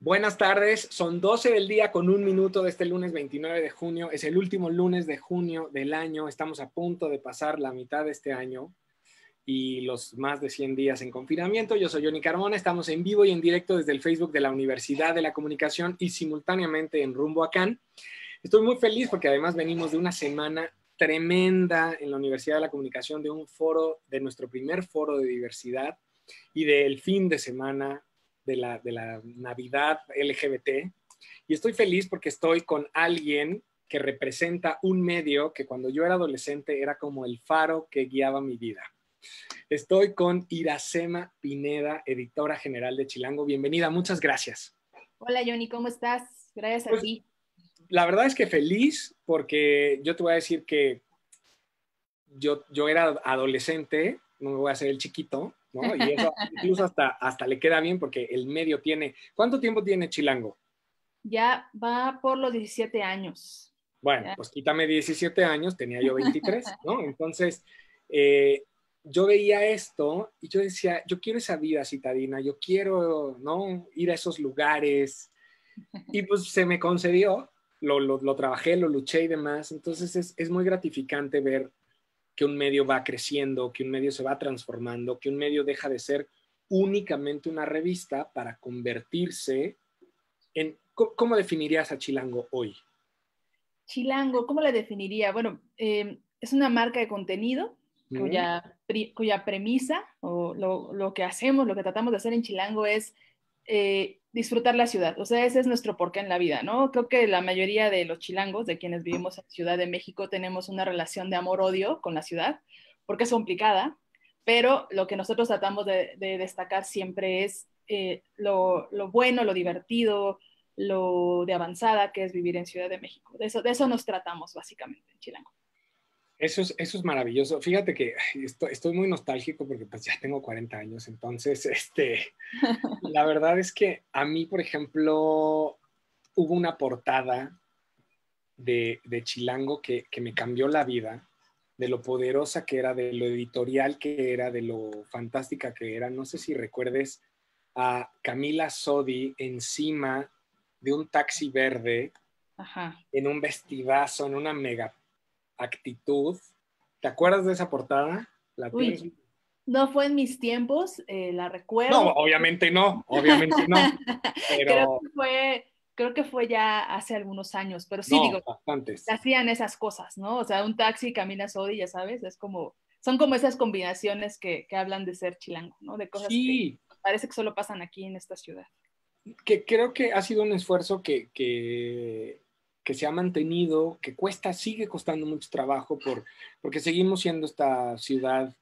Buenas tardes, son 12 del día con un minuto de este lunes 29 de junio. Es el último lunes de junio del año. Estamos a punto de pasar la mitad de este año y los más de 100 días en confinamiento. Yo soy Johnny Carmona, estamos en vivo y en directo desde el Facebook de la Universidad de la Comunicación y simultáneamente en Rumbo a Cannes. Estoy muy feliz porque además venimos de una semana tremenda en la Universidad de la Comunicación, de un foro, de nuestro primer foro de diversidad y del fin de semana de la Navidad LGBT. Y estoy feliz porque estoy con alguien que representa un medio que cuando yo era adolescente era como el faro que guiaba mi vida. Estoy con Iracema Pineda, editora general de Chilango. Bienvenida, muchas gracias. Hola Johnny, ¿cómo estás? Gracias a ti. La verdad es que feliz porque yo te voy a decir que yo era adolescente, no me voy a hacer el chiquito, ¿no? Y eso incluso hasta le queda bien porque el medio tiene... ¿Cuánto tiempo tiene Chilango? Ya va por los 17 años. Bueno, Ya. pues quítame 17 años, tenía yo 23, ¿no? Entonces, yo veía esto y yo decía, yo quiero esa vida citadina, yo quiero, ¿no? Ir a esos lugares. Y pues se me concedió, lo trabajé, lo luché y demás. Entonces es muy gratificante ver que un medio va creciendo, que un medio se va transformando, que un medio deja de ser únicamente una revista para convertirse en... ¿Cómo definirías a Chilango hoy? Chilango, ¿cómo la definiría? Bueno, es una marca de contenido cuya premisa o lo que hacemos, lo que tratamos de hacer en Chilango es disfrutar la ciudad. O sea, ese es nuestro porqué en la vida, ¿no? Creo que la mayoría de los chilangos, de quienes vivimos en Ciudad de México, tenemos una relación de amor-odio con la ciudad, porque es complicada, pero lo que nosotros tratamos de destacar siempre es lo bueno, lo divertido, lo de avanzada que es vivir en Ciudad de México. De eso nos tratamos básicamente en Chilango. Eso es maravilloso. Fíjate que estoy muy nostálgico porque pues ya tengo 40 años, entonces, la verdad es que a mí, por ejemplo, hubo una portada de Chilango que me cambió la vida, de lo poderosa que era, de lo editorial que era, de lo fantástica que era. No sé si recuerdes a Camila Sodi encima de un taxi verde, Ajá. en un vestidazo, en una mega actitud. ¿Te acuerdas de esa portada? ¿La tienes? Uy, no fue en mis tiempos, la No, recuerdo. obviamente no, creo pero que fue, creo que fue ya hace algunos años, pero sí no, digo, bastantes. hacían esas cosas, ¿no? O sea, un taxi, Camila Sodi, ya sabes, es como, son como esas combinaciones que hablan de ser chilango, ¿no? De cosas que Sí, parece que solo pasan aquí en esta ciudad. que creo que ha sido un esfuerzo que se ha mantenido, que sigue costando mucho trabajo porque seguimos siendo esta ciudad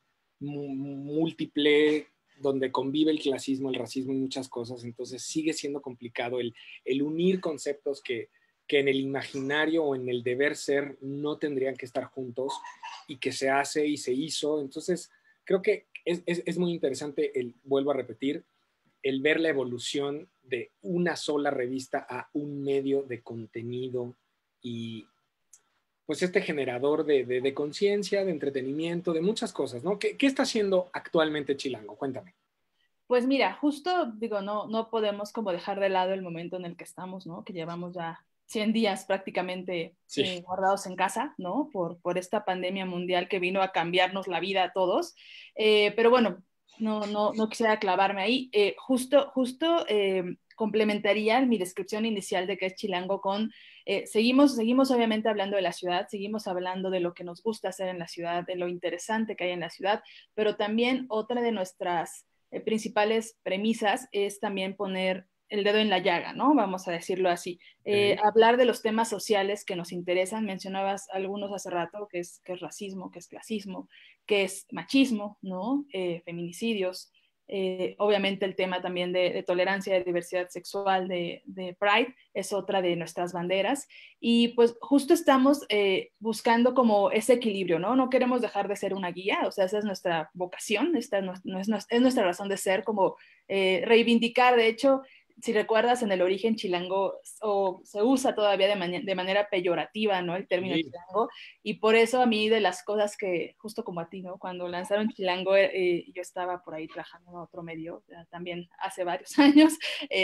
múltiple, donde convive el clasismo, el racismo y muchas cosas. Entonces sigue siendo complicado el unir conceptos que en el imaginario o en el deber ser no tendrían que estar juntos y que se hace y se hizo. Entonces creo que es muy interesante, vuelvo a repetir, el ver la evolución de una sola revista a un medio de contenido y pues este generador de conciencia, de entretenimiento, de muchas cosas, ¿no? ¿Qué está haciendo actualmente Chilango? Cuéntame. Pues mira, justo digo, no podemos como dejar de lado el momento en el que estamos, ¿no? Que llevamos ya 100 días prácticamente Sí. guardados en casa, ¿no? Por esta pandemia mundial que vino a cambiarnos la vida a todos. Pero bueno, no quisiera clavarme ahí. Justo complementaría mi descripción inicial de qué es Chilango con, seguimos obviamente hablando de la ciudad, seguimos hablando de lo que nos gusta hacer en la ciudad, de lo interesante que hay en la ciudad, pero también otra de nuestras principales premisas es también poner el dedo en la llaga, ¿no? Vamos a decirlo así. Okay. Hablar de los temas sociales que nos interesan. Mencionabas algunos hace rato, que es racismo, que es clasismo, que es machismo, ¿no? Feminicidios. Obviamente el tema también de tolerancia, de diversidad sexual, de Pride, es otra de nuestras banderas. Y pues justo estamos buscando como ese equilibrio, ¿no? No queremos dejar de ser una guía, o sea, esa es nuestra vocación, esta es nuestra razón de ser, como reivindicar, de hecho, si recuerdas, en el origen chilango, o se usa todavía de manera peyorativa, ¿no? El término Sí. chilango, y por eso a mí de las cosas que, justo como a ti, ¿no? Cuando lanzaron chilango, yo estaba por ahí trabajando en otro medio, también hace varios años,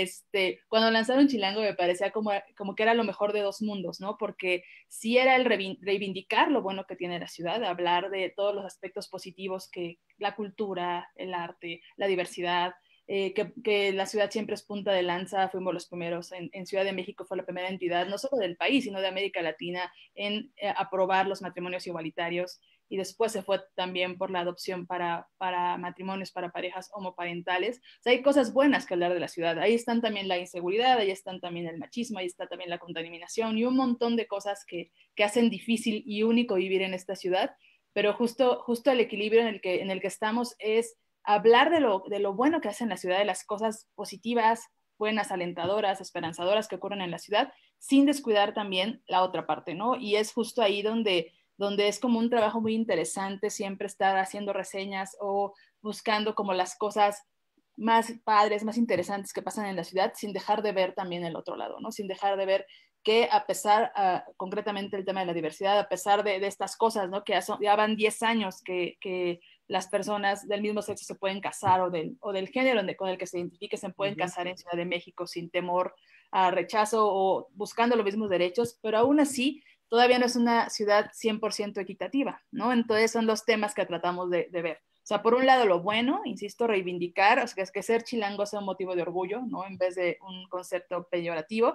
cuando lanzaron chilango me parecía como que era lo mejor de dos mundos, ¿no? Porque sí era el reivindicar lo bueno que tiene la ciudad, hablar de todos los aspectos positivos que la cultura, el arte, la diversidad, que la ciudad siempre es punta de lanza, fuimos los primeros, en Ciudad de México fue la primera entidad, no solo del país, sino de América Latina, en aprobar los matrimonios igualitarios, y después se fue también por la adopción para matrimonios, para parejas homoparentales. O sea, hay cosas buenas que hablar de la ciudad. Ahí están también la inseguridad, ahí están también el machismo, ahí está también la contaminación y un montón de cosas que hacen difícil y único vivir en esta ciudad, pero justo el equilibrio en el que estamos es hablar de lo bueno que hacen la ciudad, de las cosas positivas, buenas, alentadoras, esperanzadoras que ocurren en la ciudad, sin descuidar también la otra parte, ¿no? Y es justo ahí donde es como un trabajo muy interesante siempre estar haciendo reseñas o buscando como las cosas más padres, más interesantes que pasan en la ciudad, sin dejar de ver también el otro lado, ¿no? Sin dejar de ver que a pesar, concretamente el tema de la diversidad, a pesar de estas cosas, ¿no? Que ya van 10 años que las personas del mismo sexo se pueden casar o del género con el que se identifique se pueden casar en Ciudad de México sin temor a rechazo o buscando los mismos derechos, pero aún así todavía no es una ciudad 100% equitativa, ¿no? Entonces son los temas que tratamos de ver. O sea, por un lado lo bueno, insisto, reivindicar, o sea, es que ser chilango sea un motivo de orgullo, ¿no? En vez de un concepto peyorativo,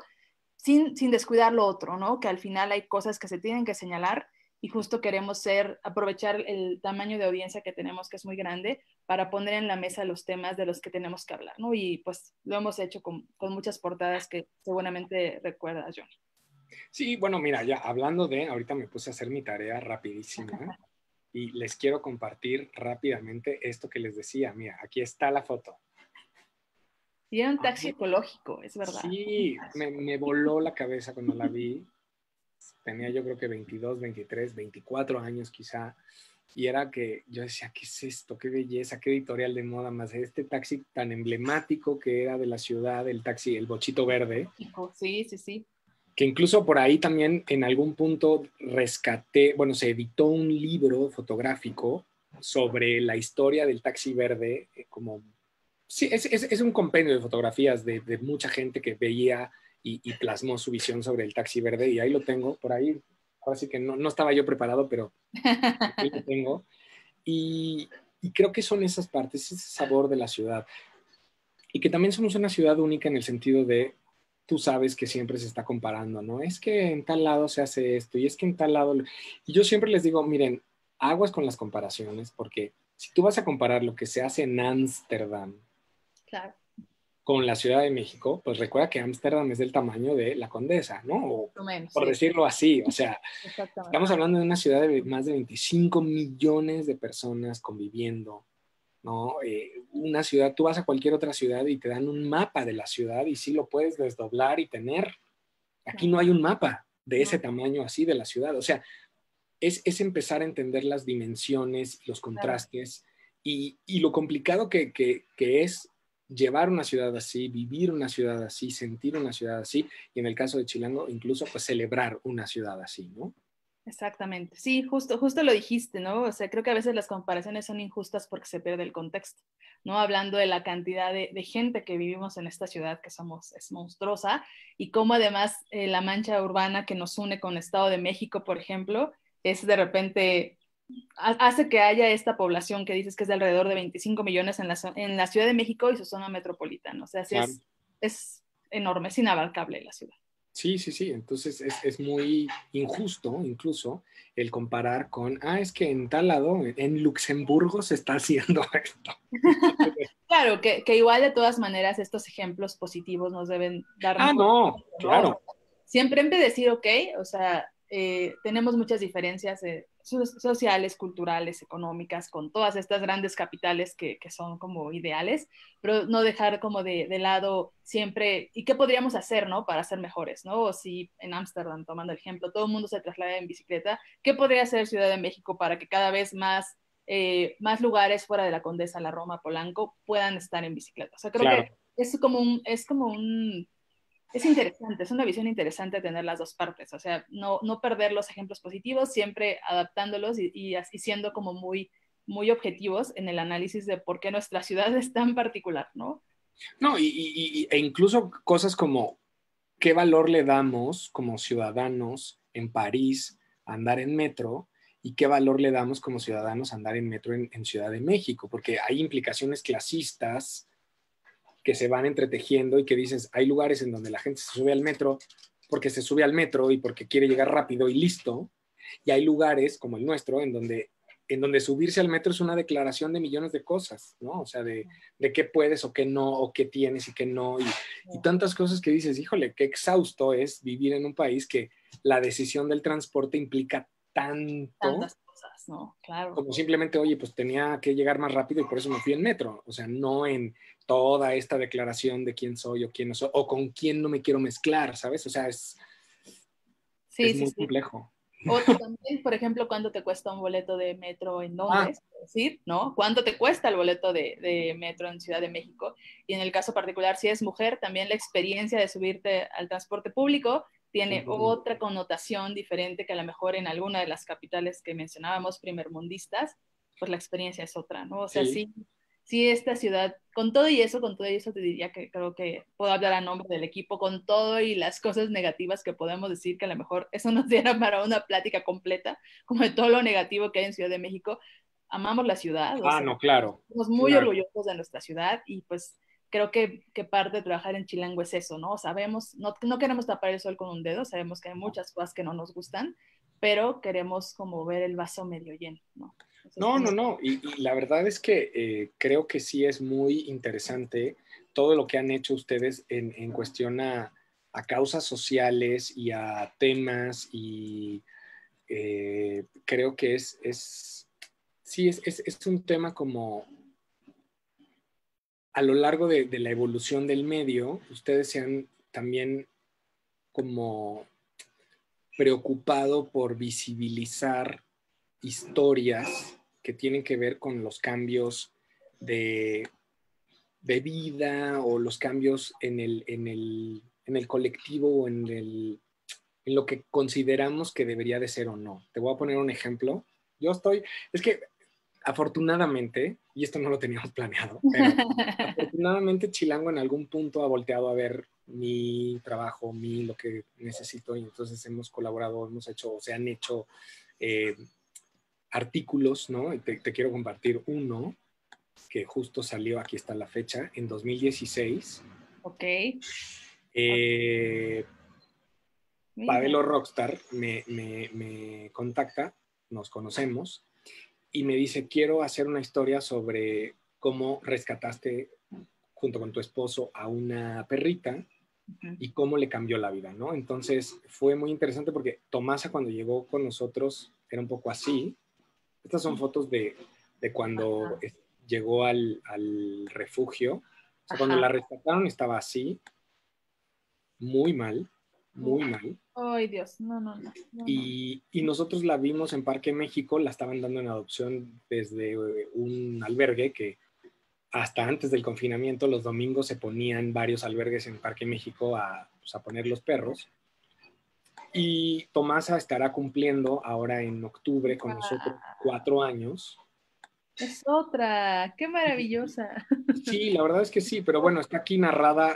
sin descuidar lo otro, ¿no? Que al final hay cosas que se tienen que señalar y justo queremos aprovechar el tamaño de audiencia que tenemos, que es muy grande, para poner en la mesa los temas de los que tenemos que hablar, ¿no? Y pues lo hemos hecho con muchas portadas que seguramente recuerdas, Johnny. Sí, bueno, mira, ya hablando ahorita me puse a hacer mi tarea rapidísima y les quiero compartir rápidamente esto que les decía. Mira, aquí está la foto. Y era un taxi ecológico, es verdad. Sí, me voló la cabeza cuando la vi. Tenía yo creo que 22, 23, 24 años quizá. Y era que yo decía, ¿qué es esto? Qué belleza, qué editorial de moda, más este taxi tan emblemático que era de la ciudad, el taxi, el Bochito Verde. Sí, sí, sí. Que incluso por ahí también en algún punto rescaté, bueno, se editó un libro fotográfico sobre la historia del taxi verde, como, sí, es un compendio de fotografías de mucha gente que veía y plasmó su visión sobre el taxi verde, y ahí lo tengo, por ahí, ahora sí que no estaba yo preparado, pero aquí lo tengo, y creo que son esas partes, ese sabor de la ciudad, y que también somos una ciudad única en el sentido de tú sabes que siempre se está comparando, ¿no? Es que en tal lado se hace esto y es que en tal lado... Y yo siempre les digo, miren, aguas con las comparaciones, porque si tú vas a comparar lo que se hace en Ámsterdam claro. con la Ciudad de México, pues recuerda que Ámsterdam es del tamaño de la Condesa, ¿no? O, Menos, por sí. decirlo así, o sea, Exactamente. estamos hablando de una ciudad de más de 25 millones de personas conviviendo, ¿no? Una ciudad, tú vas a cualquier otra ciudad y te dan un mapa de la ciudad y sí lo puedes desdoblar y tener. Aquí no hay un mapa de ese tamaño así de la ciudad. O sea, es empezar a entender las dimensiones, los contrastes y lo complicado que es llevar una ciudad así, vivir una ciudad así, sentir una ciudad así, y en el caso de Chilango, incluso pues celebrar una ciudad así, ¿no? Exactamente. Sí, justo lo dijiste, ¿no? O sea, creo que a veces las comparaciones son injustas porque se pierde el contexto, ¿no? Hablando de la cantidad de gente que vivimos en esta ciudad que es monstruosa y cómo además la mancha urbana que nos une con el Estado de México, por ejemplo, es de repente, hace que haya esta población que dices que es de alrededor de 25 millones en la Ciudad de México y su zona metropolitana. O sea, sí Claro. es enorme, es inabarcable la ciudad. Sí, sí, sí. Entonces es muy injusto incluso el comparar con, es que en tal lado, en Luxemburgo se está haciendo esto. Claro, que igual de todas maneras estos ejemplos positivos nos deben dar mucho, No, ¿no? O sea, claro. siempre en vez de decir, ok, o sea, tenemos muchas diferencias sociales, culturales, económicas, con todas estas grandes capitales que son como ideales, pero no dejar como de lado siempre, ¿y qué podríamos hacer, no? Para ser mejores, ¿no? O si en Ámsterdam, tomando el ejemplo, todo el mundo se traslada en bicicleta, ¿qué podría hacer Ciudad de México para que cada vez más lugares fuera de la Condesa, la Roma, Polanco, puedan estar en bicicleta? O sea, creo Claro. es interesante, es una visión interesante tener las dos partes, o sea, no perder los ejemplos positivos, siempre adaptándolos y así siendo como muy, muy objetivos en el análisis de por qué nuestra ciudad es tan particular, ¿no? No, e incluso cosas como qué valor le damos como ciudadanos en París a andar en metro y qué valor le damos como ciudadanos a andar en metro en Ciudad de México, porque hay implicaciones clasistas que se van entretejiendo y que dices, hay lugares en donde la gente se sube al metro porque se sube al metro y porque quiere llegar rápido y listo, y hay lugares como el nuestro en donde subirse al metro es una declaración de millones de cosas, ¿no? O sea, de qué puedes o qué no, o qué tienes y qué no, y tantas cosas que dices, híjole, qué exhausto es vivir en un país que la decisión del transporte implica tanto Tantas cosas, ¿no? Claro. como simplemente, oye, pues tenía que llegar más rápido y por eso me fui en metro. O sea, no en toda esta declaración de quién soy o quién no soy, o con quién no me quiero mezclar, ¿sabes? O sea, Sí, es sí, muy sí. complejo. O también, por ejemplo, ¿cuánto te cuesta un boleto de metro en Ah, Londres? Es decir, ¿no? ¿Cuánto te cuesta el boleto de metro en Ciudad de México? Y en el caso particular, si es mujer, también la experiencia de subirte al transporte público tiene completamente. otra connotación diferente que a lo mejor en alguna de las capitales que mencionábamos, primermundistas, pues la experiencia es otra, ¿no? O sea, Sí. sí, sí esta ciudad, con todo y eso te diría que creo que puedo hablar a nombre del equipo, con todo y las cosas negativas que podemos decir, que a lo mejor eso nos diera para una plática completa, como de todo lo negativo que hay en Ciudad de México. Amamos la ciudad, o Ah, sea, no, claro, somos muy claro. orgullosos de nuestra ciudad y pues creo que parte de trabajar en Chilango es eso, ¿no? Sabemos, no queremos tapar el sol con un dedo, sabemos que hay muchas cosas que no nos gustan, pero queremos como ver el vaso medio lleno, ¿no? Entonces, No, no, como, no. Y la verdad es que creo que sí es muy interesante todo lo que han hecho ustedes en cuestión a causas sociales y a temas y creo que sí, es un tema como a lo largo de la evolución del medio, ustedes se han también como preocupado por visibilizar historias que tienen que ver con los cambios de, de vida o los cambios en el colectivo o en lo que consideramos que debería de ser o no. Te voy a poner un ejemplo. Es que afortunadamente, y esto no lo teníamos planeado, pero afortunadamente Chilango en algún punto ha volteado a ver mi trabajo, lo que necesito, y entonces hemos colaborado, hemos hecho, o se han hecho eh, artículos, ¿no? Y te quiero compartir uno que justo salió, aquí está la fecha, en 2016. ok, Eh, mira, Pabelo Rockstar me contacta, nos conocemos, y me dice, quiero hacer una historia sobre cómo rescataste junto con tu esposo a una perrita uh-huh. y cómo le cambió la vida, ¿no? Entonces fue muy interesante porque Tomasa cuando llegó con nosotros era un poco así. Estas son fotos de cuando Ajá, llegó al refugio. O sea, cuando ajá. la rescataron estaba así, muy mal, Uh, muy mal. ay, Dios, no, no, no, no, no. Y nosotros la vimos en Parque México, la estaban dando en adopción desde un albergue que hasta antes del confinamiento, los domingos se ponían varios albergues en Parque México pues, a poner los perros. Y Tomasa estará cumpliendo ahora en octubre con nosotros Ah, 4 años. es otra, qué maravillosa. Sí, la verdad es que sí, pero bueno, está aquí narrada,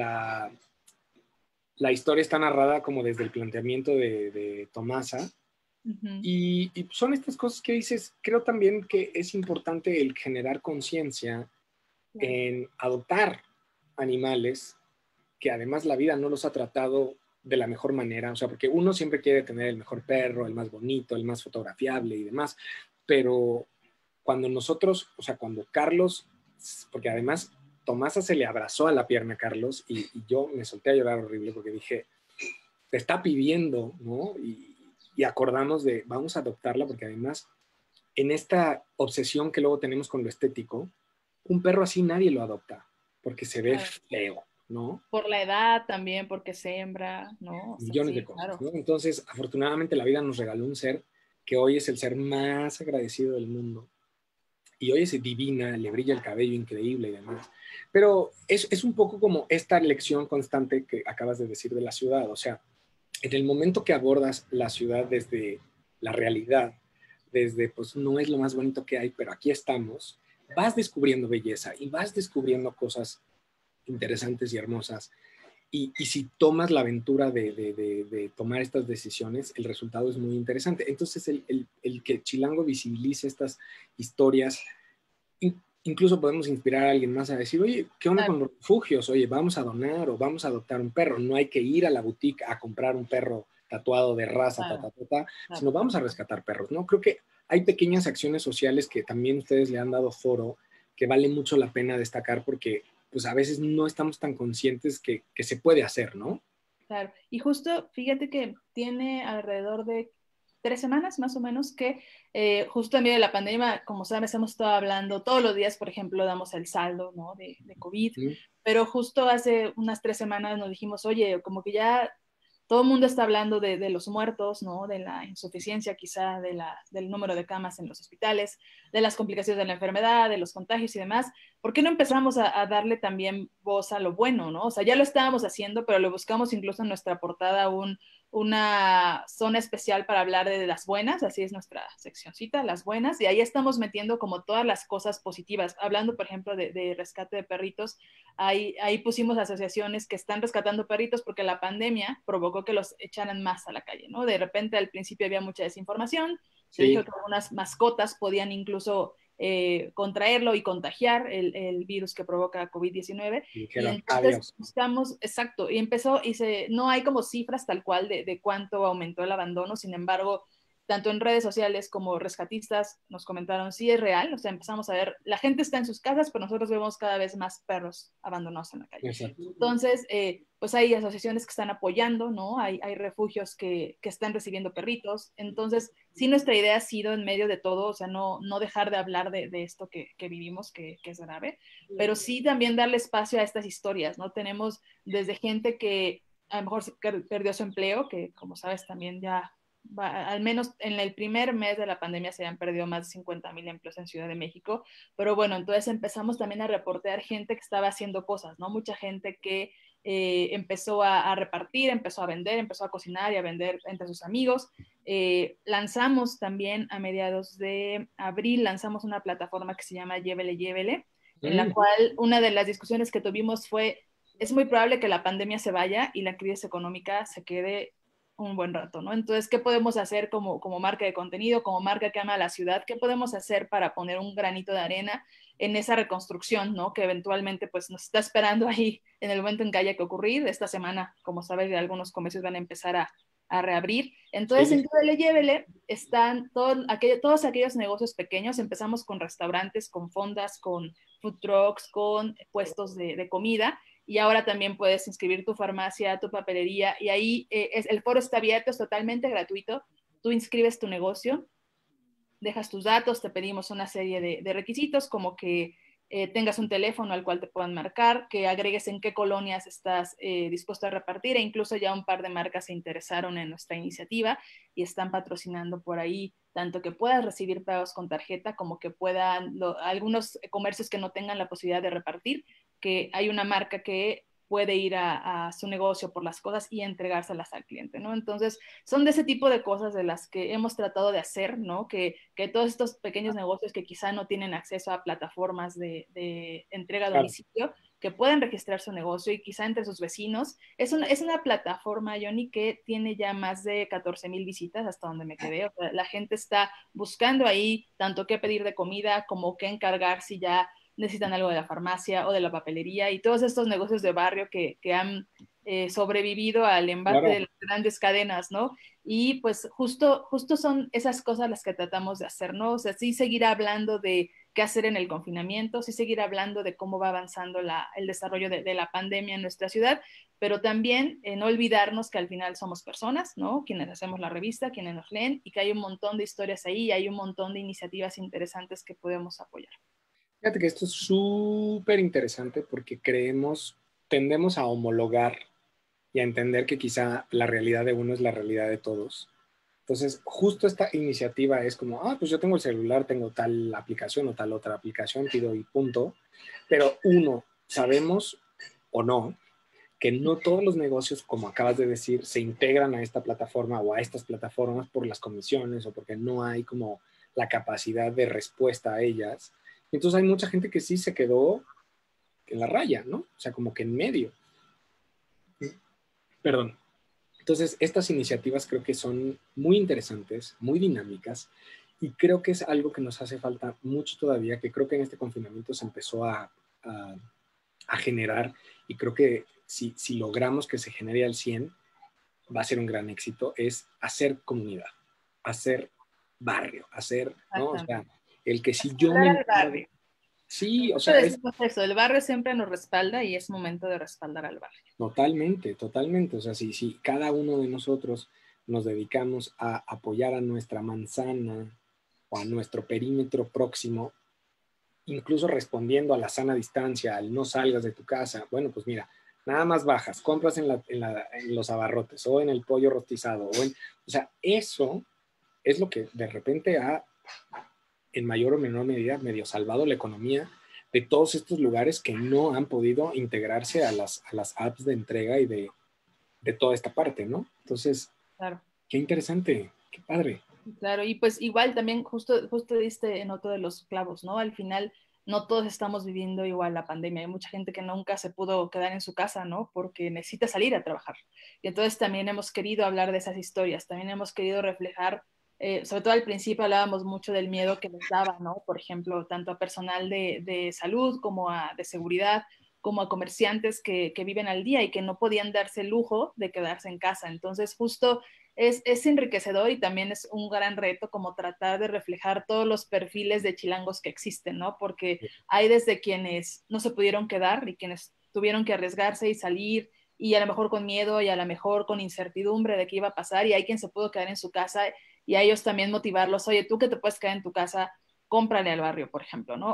la historia está narrada como desde el planteamiento de Tomasa. Uh-huh. Y son estas cosas que dices, creo también que es importante el generar conciencia Claro. en adoptar animales que además la vida no los ha tratado de la mejor manera, o sea, porque uno siempre quiere tener el mejor perro, el más bonito, el más fotografiable y demás, pero cuando nosotros, o sea, cuando Carlos, porque además Tomasa se le abrazó a la pierna a Carlos y yo me solté a llorar horrible porque dije, te está pidiendo, ¿no? Y acordamos de, vamos a adoptarla porque además en esta obsesión que luego tenemos con lo estético, un perro así nadie lo adopta porque se ve Claro. feo, ¿no? Por la edad también, porque se hembra, ¿no? O sea, Millones de sí, cosas, claro. ¿no? Entonces, afortunadamente la vida nos regaló un ser que hoy es el ser más agradecido del mundo y oye, se divina, le brilla el cabello increíble y demás. Pero es un poco como esta lección constante que acabas de decir de la ciudad. O sea, en el momento que abordas la ciudad desde la realidad, desde pues no es lo más bonito que hay, pero aquí estamos, vas descubriendo belleza y vas descubriendo cosas interesantes y hermosas. Y si tomas la aventura de tomar estas decisiones, el resultado es muy interesante. Entonces, el que Chilango visibilice estas historias, incluso podemos inspirar a alguien más a decir, oye, ¿qué onda con los refugios? Oye, vamos a donar o vamos a adoptar un perro. No hay que ir a la boutique a comprar un perro tatuado de raza, sino vamos a rescatar perros, ¿no? Creo que hay pequeñas acciones sociales que también ustedes le han dado foro, que vale mucho la pena destacar porque pues a veces no estamos tan conscientes que se puede hacer, ¿no? Claro, y justo fíjate que tiene alrededor de 3 semanas más o menos que justo en medio de la pandemia, como sabes, hemos estado hablando todos los días, por ejemplo, damos el saldo, ¿no? de COVID, pero justo hace unas 3 semanas nos dijimos, oye, como que ya todo el mundo está hablando de los muertos, ¿no? De la insuficiencia quizá, del número de camas en los hospitales, de las complicaciones de la enfermedad, de los contagios y demás. ¿Por qué no empezamos a darle también voz a lo bueno, ¿no? O sea, ya lo estábamos haciendo, pero lo buscamos incluso en nuestra portada una zona especial para hablar de las buenas, así es nuestra seccioncita, las buenas, y ahí estamos metiendo como todas las cosas positivas. Hablando, por ejemplo, de rescate de perritos, ahí pusimos asociaciones que están rescatando perritos porque la pandemia provocó que los echaran más a la calle, ¿no? De repente al principio había mucha desinformación, se dijo que algunas mascotas podían incluso contraerlo y contagiar el virus que provoca COVID-19. Y entonces adiós. Buscamos, exacto, y empezó, no hay como cifras tal cual de cuánto aumentó el abandono, sin embargo, tanto en redes sociales como rescatistas nos comentaron, sí es real, o sea, empezamos a ver, la gente está en sus casas, pero nosotros vemos cada vez más perros abandonados en la calle. Exacto. Entonces, pues hay asociaciones que están apoyando, ¿no? Hay refugios que están recibiendo perritos. Entonces, sí, nuestra idea ha sido en medio de todo, o sea, no dejar de hablar de esto que vivimos, que es grave, pero sí también darle espacio a estas historias, ¿no? Tenemos desde gente que a lo mejor perdió su empleo, que como sabes también ya al menos en el primer mes de la pandemia se han perdido más de 50,000 empleos en Ciudad de México, pero bueno, entonces empezamos también a reportear gente que estaba haciendo cosas, ¿no? Mucha gente que empezó a repartir, empezó a vender, empezó a cocinar y a vender entre sus amigos. Lanzamos también a mediados de abril, lanzamos una plataforma que se llama Llévele, Llévele, en la cual una de las discusiones que tuvimos fue, es muy probable que la pandemia se vaya y la crisis económica se quede un buen rato, ¿no? Entonces, ¿qué podemos hacer como marca de contenido, como marca que ama a la ciudad? ¿Qué podemos hacer para poner un granito de arena en esa reconstrucción, ¿no? Que eventualmente pues nos está esperando ahí en el momento en que haya que ocurrir. Esta semana, como sabes, algunos comercios van a empezar a reabrir. Entonces, sí. En Llévele, Llévele están todos aquellos negocios pequeños. Empezamos con restaurantes, con fondas, con food trucks, con puestos de comida. Y ahora también puedes inscribir tu farmacia, tu papelería, y ahí el foro está abierto, es totalmente gratuito. Tú inscribes tu negocio, dejas tus datos, te pedimos una serie de requisitos, como que tengas un teléfono al cual te puedan marcar, que agregues en qué colonias estás dispuesto a repartir, e incluso ya un par de marcas se interesaron en nuestra iniciativa y están patrocinando por ahí, tanto que puedas recibir pagos con tarjeta, como que puedan, algunos comercios que no tengan la posibilidad de repartir, que hay una marca que puede ir a su negocio por las cosas y entregárselas al cliente, ¿no? Entonces, son de ese tipo de cosas de las que hemos tratado de hacer, ¿no? Que todos estos pequeños negocios que quizá no tienen acceso a plataformas de entrega a domicilio, que pueden registrar su negocio y quizá entre sus vecinos. Es una plataforma, Johnny, que tiene ya más de 14,000 visitas hasta donde me quedé. O sea, la gente está buscando ahí tanto qué pedir de comida como qué encargar si ya necesitan algo de la farmacia o de la papelería, y todos estos negocios de barrio que han sobrevivido al embate de las grandes cadenas, ¿no? Y pues justo son esas cosas las que tratamos de hacer, ¿no? O sea, sí seguir hablando de qué hacer en el confinamiento, sí seguir hablando de cómo va avanzando el desarrollo de la pandemia en nuestra ciudad, pero también no olvidarnos que al final somos personas, ¿no? Quienes hacemos la revista, quienes nos leen, y que hay un montón de historias ahí y hay un montón de iniciativas interesantes que podemos apoyar. Fíjate que esto es súper interesante porque tendemos a homologar y a entender que quizá la realidad de uno es la realidad de todos. Entonces, justo esta iniciativa es como, pues yo tengo el celular, tengo tal aplicación o tal otra aplicación, pido y punto. Pero uno, sabemos o no, que no todos los negocios, como acabas de decir, se integran a esta plataforma o a estas plataformas por las comisiones o porque no hay como la capacidad de respuesta a ellas. Entonces hay mucha gente que sí se quedó en la raya, ¿no? O sea, como que en medio. Perdón. Entonces, estas iniciativas creo que son muy interesantes, muy dinámicas, y creo que es algo que nos hace falta mucho todavía, que creo que en este confinamiento se empezó a generar, y creo que si logramos que se genere al 100, va a ser un gran éxito, es hacer comunidad, hacer barrio, hacer, ¿no? O sea, el que si yo me Respaldar al encargo, barrio. sí, o Justo sea, es decimos eso, el barrio siempre nos respalda y es momento de respaldar al barrio. totalmente, totalmente. O sea, si cada uno de nosotros nos dedicamos a apoyar a nuestra manzana o a nuestro perímetro próximo, incluso respondiendo a la sana distancia, al no salgas de tu casa, bueno, pues mira, nada más bajas, compras en los abarrotes o en el pollo rostizado, o sea, eso es lo que de repente ha, en mayor o menor medida, medio salvado la economía de todos estos lugares que no han podido integrarse a las apps de entrega y de toda esta parte, ¿no? Entonces, claro. qué interesante, qué padre. Claro, y pues igual también justo diste en otro de los clavos, ¿no? Al final no todos estamos viviendo igual la pandemia. Hay mucha gente que nunca se pudo quedar en su casa, ¿no? Porque necesita salir a trabajar. Y entonces también hemos querido hablar de esas historias, también hemos querido reflejar, sobre todo al principio hablábamos mucho del miedo que les daba, ¿no? Por ejemplo, tanto a personal de salud como de seguridad, como a comerciantes que viven al día y que no podían darse el lujo de quedarse en casa. Entonces, justo es enriquecedor y también es un gran reto como tratar de reflejar todos los perfiles de chilangos que existen, ¿no? Porque hay desde quienes no se pudieron quedar y quienes tuvieron que arriesgarse y salir y a lo mejor con miedo y a lo mejor con incertidumbre de qué iba a pasar y hay quien se pudo quedar en su casa y a ellos también motivarlos, oye, tú que te puedes quedar en tu casa, cómprale al barrio, por ejemplo, ¿no?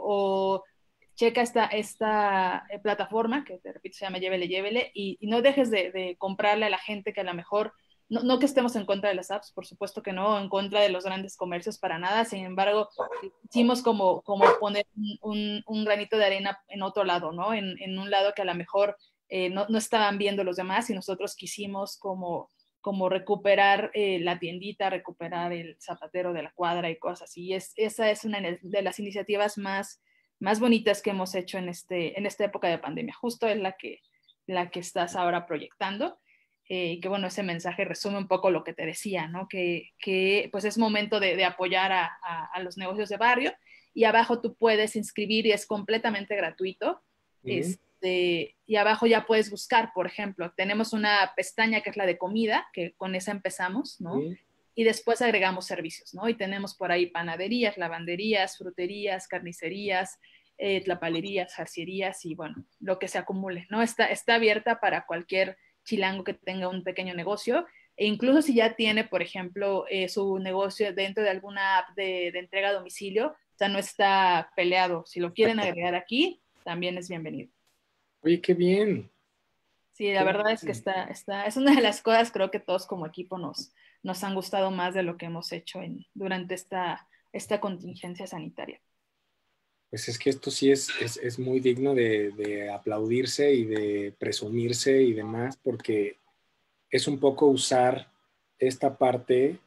O checa esta plataforma que te repito se llama Llévele, Llévele y no dejes de comprarle a la gente que a lo mejor no que estemos en contra de las apps, por supuesto que no, en contra de los grandes comercios para nada, sin embargo, hicimos como poner un granito de arena en otro lado, ¿no? En un lado que a lo mejor no estaban viendo los demás y nosotros quisimos como recuperar la tiendita, recuperar el zapatero de la cuadra y cosas así. Esa es una de las iniciativas más bonitas que hemos hecho en esta época de pandemia. Justo es la que estás ahora proyectando. Que bueno, ese mensaje resume un poco lo que te decía, ¿no? Que pues es momento de apoyar a los negocios de barrio y abajo tú puedes inscribir y es completamente gratuito. Y abajo ya puedes buscar, por ejemplo, tenemos una pestaña que es la de comida, que con esa empezamos, ¿no? Y después agregamos servicios, ¿no? Y tenemos por ahí panaderías, lavanderías, fruterías, carnicerías, tlapalerías, jarcierías y bueno, lo que se acumule, ¿no? Está abierta para cualquier chilango que tenga un pequeño negocio e incluso si ya tiene, por ejemplo, su negocio dentro de alguna app de entrega a domicilio, o sea, no está peleado. Si lo quieren agregar aquí, también es bienvenido. Oye, qué bien. Sí, la verdad es que es una de las cosas, creo que todos como equipo nos han gustado más de lo que hemos hecho durante esta contingencia sanitaria. Pues es que esto sí es muy digno de aplaudirse y de presumirse y demás, porque es un poco usar esta parte,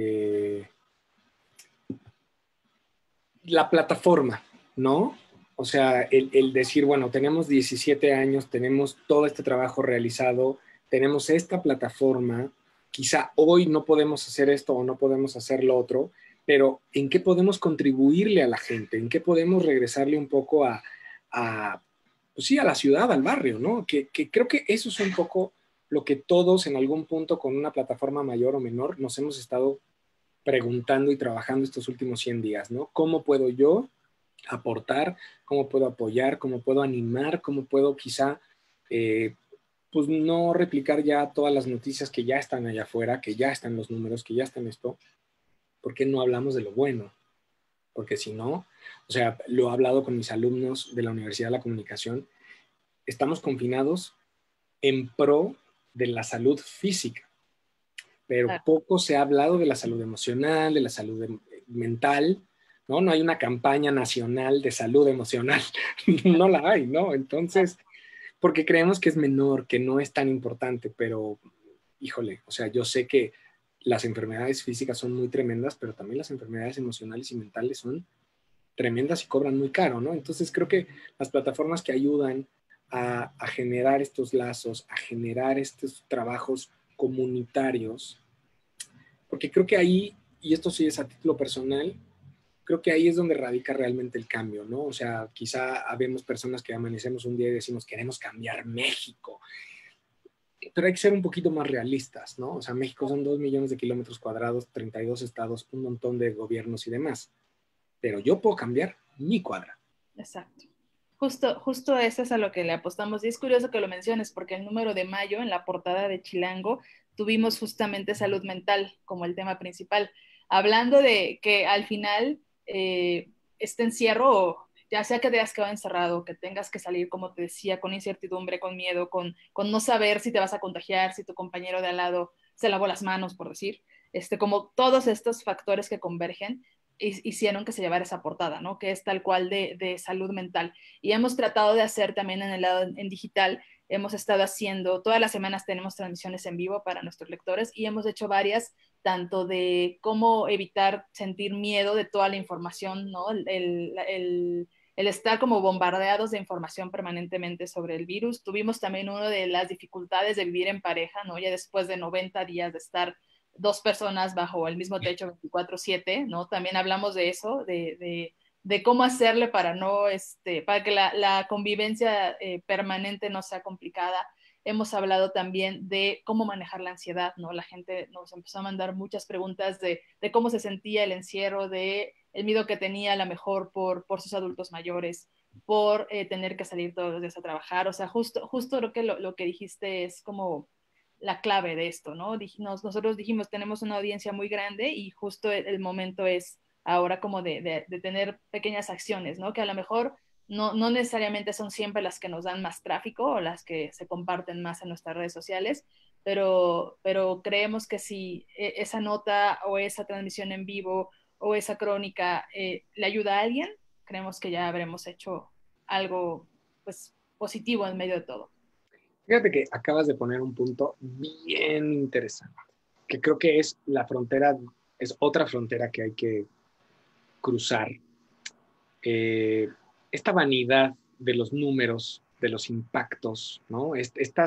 la plataforma, ¿no? O sea, el decir, bueno, tenemos 17 años, tenemos todo este trabajo realizado, tenemos esta plataforma, quizá hoy no podemos hacer esto o no podemos hacer lo otro, pero ¿en qué podemos contribuirle a la gente? ¿En qué podemos regresarle un poco pues sí, a la ciudad, al barrio, ¿no? Que creo que eso es un poco lo que todos en algún punto con una plataforma mayor o menor nos hemos estado preguntando y trabajando estos últimos 100 días, ¿no? ¿Cómo puedo yo aportar? ¿Cómo puedo apoyar? ¿Cómo puedo animar? ¿Cómo puedo quizá, pues no replicar ya todas las noticias que ya están allá afuera, que ya están los números, que ya están esto? ¿Por qué no hablamos de lo bueno? Porque si no, o sea, lo he hablado con mis alumnos de la Universidad de la Comunicación, estamos confinados en pro de la salud física, pero poco se ha hablado de la salud emocional, de la salud mental, ¿no? No hay una campaña nacional de salud emocional, no la hay, ¿no? Entonces, porque creemos que es menor, que no es tan importante, pero, híjole, o sea, yo sé que las enfermedades físicas son muy tremendas, pero también las enfermedades emocionales y mentales son tremendas y cobran muy caro, ¿no? Entonces creo que las plataformas que ayudan a generar estos lazos, a generar estos trabajos comunitarios, porque creo que ahí, y esto sí es a título personal, creo que ahí es donde radica realmente el cambio, ¿no? O sea, quizá habemos personas que amanecemos un día y decimos, queremos cambiar México, pero hay que ser un poquito más realistas, ¿no? O sea, México son 2 millones de kilómetros cuadrados, 32 estados, un montón de gobiernos y demás, pero yo puedo cambiar mi cuadra. Exacto. Justo eso es a lo que le apostamos. Y es curioso que lo menciones, porque el número de mayo, en la portada de Chilango, tuvimos justamente salud mental como el tema principal. Hablando de que al final este encierro, ya sea que te hayas quedado encerrado, que tengas que salir, como te decía, con incertidumbre, con miedo, con no saber si te vas a contagiar, si tu compañero de al lado se lavó las manos, por decir, como todos estos factores que convergen hicieron que se llevara esa portada, ¿no? Que es tal cual de salud mental. Y hemos tratado de hacer también en el lado en digital, hemos estado haciendo, todas las semanas tenemos transmisiones en vivo para nuestros lectores y hemos hecho varias, tanto de cómo evitar sentir miedo de toda la información, ¿no? El estar como bombardeados de información permanentemente sobre el virus. Tuvimos también uno de las dificultades de vivir en pareja, ¿no? Ya después de 90 días de estar dos personas bajo el mismo techo 24/7, ¿no? También hablamos de eso, de cómo hacerle para no, para que la convivencia permanente no sea complicada. Hemos hablado también de cómo manejar la ansiedad, ¿no? La gente nos empezó a mandar muchas preguntas de cómo se sentía el encierro, de el miedo que tenía a lo mejor por sus adultos mayores, por tener que salir todos los días a trabajar. O sea, justo lo que, lo que dijiste es como la clave de esto, ¿no? Nosotros dijimos, tenemos una audiencia muy grande y justo el momento es ahora como de tener pequeñas acciones, ¿no? Que a lo mejor no necesariamente son siempre las que nos dan más tráfico o las que se comparten más en nuestras redes sociales, pero creemos que si esa nota o esa transmisión en vivo o esa crónica le ayuda a alguien, creemos que ya habremos hecho algo pues positivo en medio de todo. Fíjate que acabas de poner un punto bien interesante, que creo que es la frontera, es otra frontera que hay que cruzar. Esta vanidad de los números, de los impactos, ¿no? Esta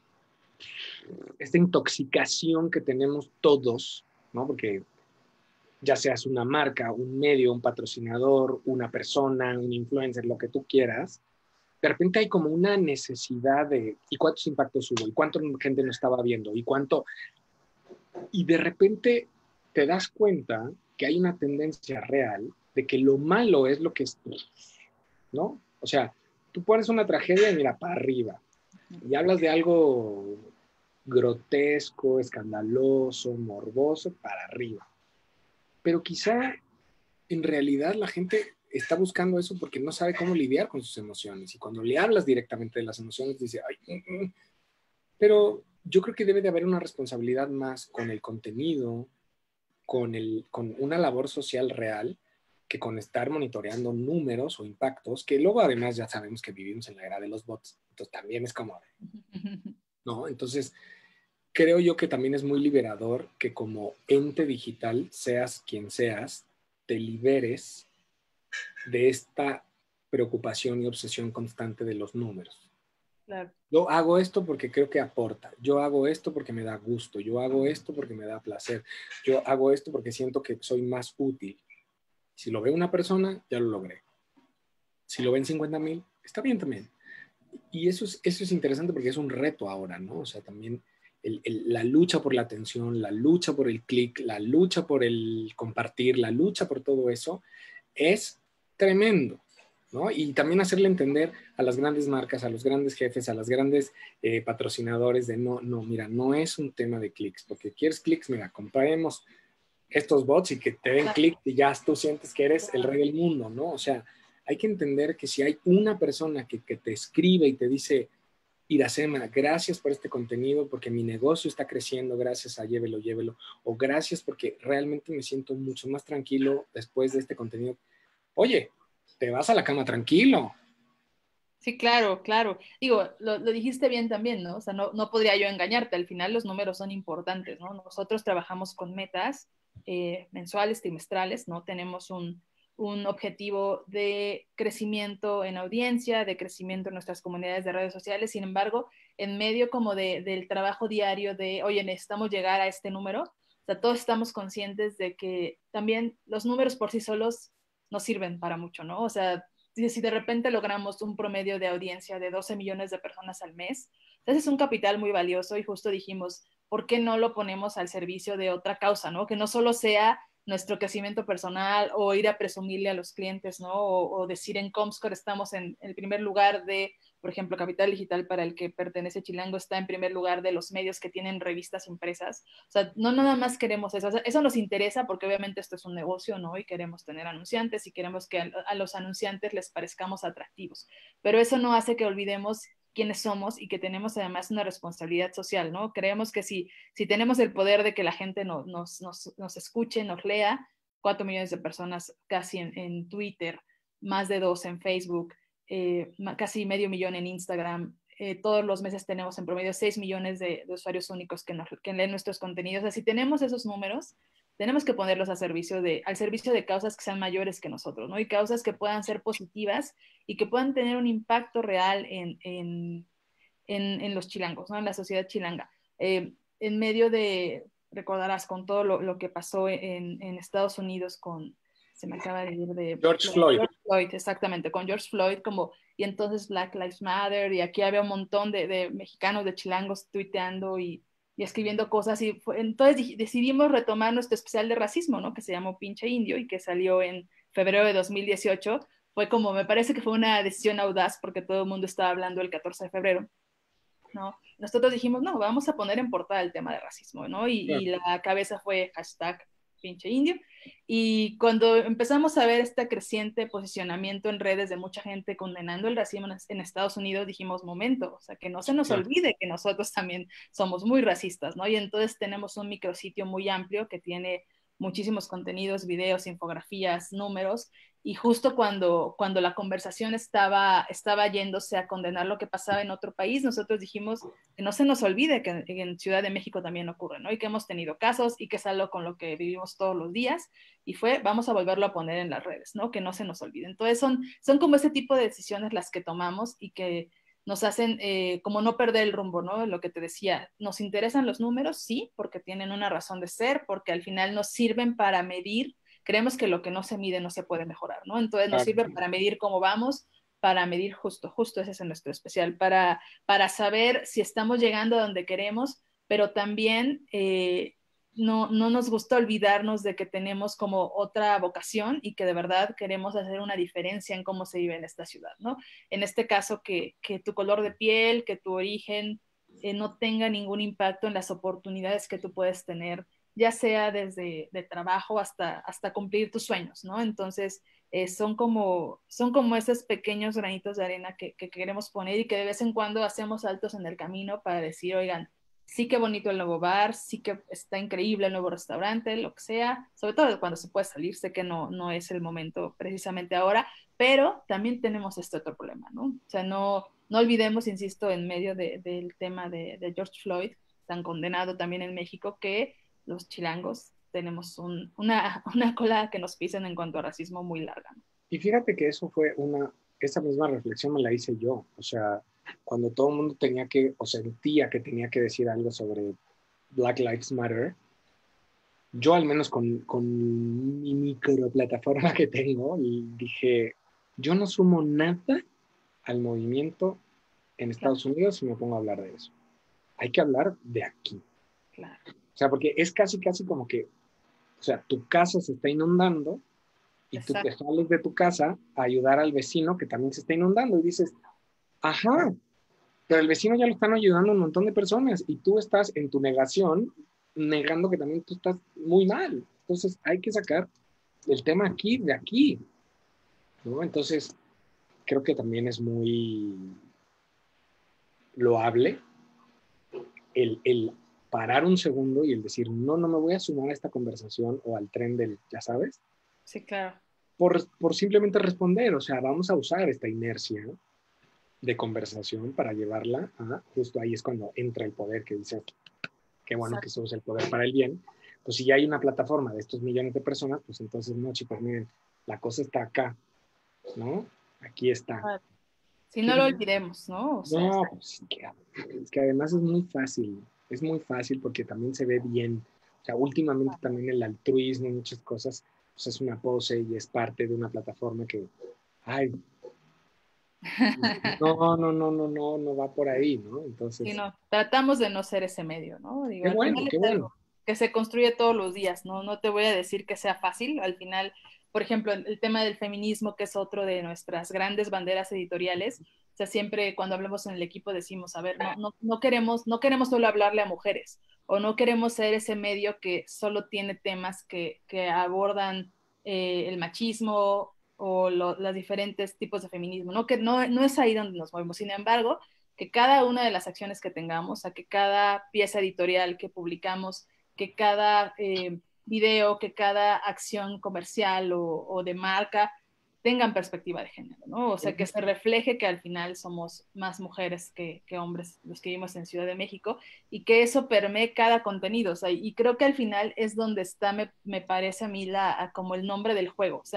intoxicación que tenemos todos, ¿no? Porque ya seas una marca, un medio, un patrocinador, una persona, un influencer, lo que tú quieras, de repente hay como una necesidad de, ¿y cuántos impactos hubo? ¿Y cuánta gente nos estaba viendo? ¿Y cuánto? Y de repente te das cuenta que hay una tendencia real de que lo malo es lo que es, ¿no? O sea, tú pones una tragedia y mira, para arriba. Y hablas de algo grotesco, escandaloso, morboso, para arriba. Pero quizá en realidad la gente está buscando eso porque no sabe cómo lidiar con sus emociones. Y cuando le hablas directamente de las emociones, dice, ay, pero yo creo que debe de haber una responsabilidad más con el contenido, con una labor social real, que con estar monitoreando números o impactos, que luego además ya sabemos que vivimos en la era de los bots. Entonces también es como, ¿no? Entonces creo yo que también es muy liberador que como ente digital, seas quien seas, te liberes de esta preocupación y obsesión constante de los números. Claro. Yo hago esto porque creo que aporta, yo hago esto porque me da gusto, yo hago esto porque me da placer, yo hago esto porque siento que soy más útil. Si lo ve una persona, ya lo logré. Si lo ven 50,000, está bien también. Y eso es interesante porque es un reto ahora, ¿no? O sea, también la lucha por la atención, la lucha por el clic, la lucha por el compartir, la lucha por todo eso es tremendo, ¿no? Y también hacerle entender a las grandes marcas, a los grandes jefes, a los grandes patrocinadores de no, mira, no es un tema de clics, porque quieres clics, mira, compraremos estos bots y que te den clic y ya tú sientes que eres el rey del mundo, ¿no? O sea, hay que entender que si hay una persona que te escribe y te dice, Iracema, gracias por este contenido, porque mi negocio está creciendo gracias a Llévelo, Llévelo, o gracias porque realmente me siento mucho más tranquilo después de este contenido. Oye, te vas a la cama tranquilo. Sí, claro, claro. Digo, lo dijiste bien también, ¿no? O sea, no podría yo engañarte. Al final los números son importantes, ¿no? Nosotros trabajamos con metas mensuales, trimestrales, ¿no? Tenemos un objetivo de crecimiento en audiencia, de crecimiento en nuestras comunidades de redes sociales. Sin embargo, en medio como del trabajo diario de, oye, necesitamos llegar a este número, o sea, todos estamos conscientes de que también los números por sí solos no sirven para mucho, ¿no? O sea, si de repente logramos un promedio de audiencia de 12 millones de personas al mes, entonces es un capital muy valioso y justo dijimos, ¿por qué no lo ponemos al servicio de otra causa, ¿no? Que no solo sea nuestro crecimiento personal o ir a presumirle a los clientes, ¿no? O decir en Comscore estamos en el primer lugar de, por ejemplo, Capital Digital para el que pertenece Chilango está en primer lugar de los medios que tienen revistas impresas. O sea, no nada más queremos eso. O sea, eso nos interesa porque obviamente esto es un negocio, ¿no? Y queremos tener anunciantes y queremos que a los anunciantes les parezcamos atractivos. Pero eso no hace que olvidemos quiénes somos y que tenemos además una responsabilidad social, ¿no? Creemos que si tenemos el poder de que la gente nos escuche, nos lea, 4 millones de personas casi en Twitter, más de 2 en Facebook, casi medio millón en Instagram. Todos los meses tenemos en promedio 6 millones de usuarios únicos que leen nuestros contenidos. O sea, si tenemos esos números, tenemos que ponerlos al servicio de causas que sean mayores que nosotros, ¿no? Y causas que puedan ser positivas y que puedan tener un impacto real en los chilangos, ¿no? En la sociedad chilanga. En medio de, recordarás, con todo lo que pasó en Estados Unidos con, se me acaba de ir de George Floyd. George Floyd, exactamente, con George Floyd, como, y entonces Black Lives Matter, y aquí había un montón de mexicanos, de chilangos tuiteando y escribiendo cosas, y entonces decidimos retomar nuestro especial de racismo, ¿no? Que se llamó Pinche Indio y que salió en febrero de 2018. Fue como, me parece que fue una decisión audaz porque todo el mundo estaba hablando el 14 de febrero. ¿No? Nosotros dijimos, no, vamos a poner en portada el tema de racismo, ¿no? Y la cabeza fue hashtag pinche indio. Y cuando empezamos a ver este creciente posicionamiento en redes de mucha gente condenando el racismo en Estados Unidos, dijimos, momento, o sea, que no se nos olvide que nosotros también somos muy racistas, ¿no? Y entonces tenemos un micrositio muy amplio que tiene muchísimos contenidos, videos, infografías, números, y justo cuando la conversación estaba yéndose a condenar lo que pasaba en otro país, nosotros dijimos que no se nos olvide que en Ciudad de México también ocurre, ¿no? Y que hemos tenido casos y que es algo con lo que vivimos todos los días, y vamos a volverlo a poner en las redes, ¿no? Que no se nos olvide. Entonces son como ese tipo de decisiones las que tomamos y que nos hacen como no perder el rumbo, ¿no? Lo que te decía, nos interesan los números, sí, porque tienen una razón de ser, porque al final nos sirven para medir. Creemos que lo que no se mide no se puede mejorar, ¿no? Entonces nos sirve para medir cómo vamos, para medir justo ese es nuestro especial, para saber si estamos llegando a donde queremos, pero también no nos gusta olvidarnos de que tenemos como otra vocación y que de verdad queremos hacer una diferencia en cómo se vive en esta ciudad, ¿no? En este caso, que tu color de piel, que tu origen no tenga ningún impacto en las oportunidades que tú puedes tener, ya sea desde de trabajo hasta cumplir tus sueños, ¿no? Entonces, son como esos pequeños granitos de arena que queremos poner y que de vez en cuando hacemos altos en el camino para decir, oigan, sí que bonito el nuevo bar, sí que está increíble el nuevo restaurante, lo que sea, sobre todo cuando se puede salir, sé que no es el momento precisamente ahora, pero también tenemos este otro problema, ¿no? O sea, no olvidemos, insisto, en medio del tema de George Floyd, tan condenado también en México, que los chilangos tenemos una cola que nos pisen en cuanto a racismo muy larga, ¿no? Y fíjate que esa misma reflexión me la hice yo. O sea, cuando todo el mundo tenía que, o sentía que tenía que decir algo sobre Black Lives Matter, yo al menos con mi microplataforma que tengo, y dije, yo no sumo nada al movimiento en Estados Unidos si me pongo a hablar de eso. Hay que hablar de aquí. Claro. O sea, porque es casi como que, o sea, tu casa se está inundando y tú te sales de tu casa a ayudar al vecino que también se está inundando y dices, ajá, pero el vecino ya lo están ayudando a un montón de personas y tú estás en tu negación, negando que también tú estás muy mal. Entonces hay que sacar el tema aquí, de aquí, ¿no? Entonces creo que también es muy, loable, el parar un segundo y el decir, no me voy a sumar a esta conversación o al tren del, ya sabes. Sí, claro. Por simplemente responder, o sea, vamos a usar esta inercia de conversación para llevarla a, justo ahí es cuando entra el poder que dice, qué bueno que se usa el poder para el bien. Pues si ya hay una plataforma de estos millones de personas, pues entonces no, chicos, miren, la cosa está acá, ¿no? Aquí está. Si no lo olvidemos, ¿no? O sea, no, pues, es que además es muy fácil porque también se ve bien. O sea, últimamente también el altruismo y muchas cosas, pues es una pose y es parte de una plataforma que, ay, no va por ahí, ¿no? sí, Entonces, no, tratamos de no ser ese medio, ¿no? Digo, qué al bueno, final qué es bueno. algo que se construye todos los días, ¿no? No te voy a decir que sea fácil, al final, por ejemplo, el tema del feminismo, que es otro de nuestras grandes banderas editoriales, o sea, siempre cuando hablamos en el equipo decimos, a ver, no queremos solo hablarle a mujeres, o no queremos ser ese medio que solo tiene temas que abordan el machismo o los diferentes tipos de feminismo, ¿no? Que no es ahí donde nos movemos, sin embargo, que cada una de las acciones que tengamos, a que cada pieza editorial que publicamos, que cada video, que cada acción comercial o de marca tengan perspectiva de género, ¿no? O sea, que se refleje que al final somos más mujeres que hombres los que vivimos en Ciudad de México y que eso permee cada contenido, o sea, y creo que al final es donde está, me parece a mí, como el nombre del juego, o sea,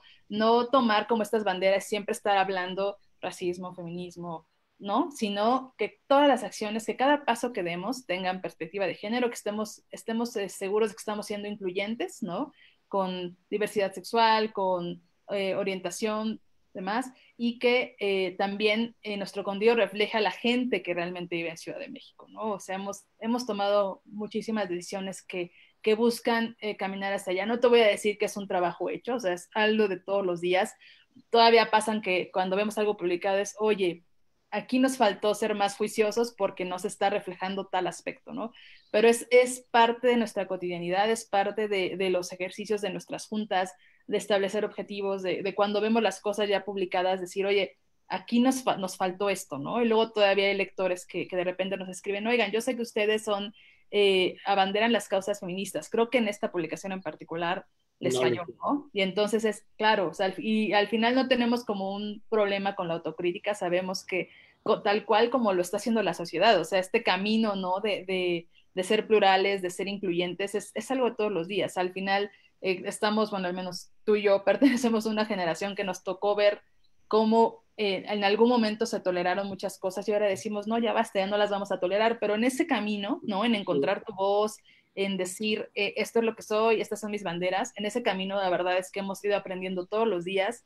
no tomar como estas banderas, siempre estar hablando racismo, feminismo, ¿no? Sino que todas las acciones, que cada paso que demos tengan perspectiva de género, que estemos seguros de que estamos siendo incluyentes, ¿no? Con diversidad sexual, con orientación, demás, y que también nuestro contenido refleja a la gente que realmente vive en Ciudad de México, ¿no? O sea, hemos tomado muchísimas decisiones que buscan caminar hacia allá. No te voy a decir que es un trabajo hecho, o sea, es algo de todos los días. Todavía pasan que cuando vemos algo publicado es, oye, aquí nos faltó ser más juiciosos porque no se está reflejando tal aspecto, ¿no? Pero es parte de nuestra cotidianidad, es parte de los ejercicios de nuestras juntas, de establecer objetivos, de cuando vemos las cosas ya publicadas, decir, oye, aquí nos faltó esto, ¿no? Y luego todavía hay lectores que de repente nos escriben, oigan, yo sé que ustedes abanderan las causas feministas, creo que en esta publicación en particular les No falló, les... ¿no? Y entonces es claro, o sea, y al final no tenemos como un problema con la autocrítica, sabemos que tal cual como lo está haciendo la sociedad, o sea, este camino, ¿no? De ser plurales, de ser incluyentes, es algo de todos los días. Al final estamos, bueno, al menos tú y yo pertenecemos a una generación que nos tocó ver cómo en algún momento se toleraron muchas cosas y ahora decimos, no, ya basta, ya no las vamos a tolerar, pero en ese camino, ¿no? En encontrar tu voz, en decir, esto es lo que soy, estas son mis banderas, en ese camino la verdad es que hemos ido aprendiendo todos los días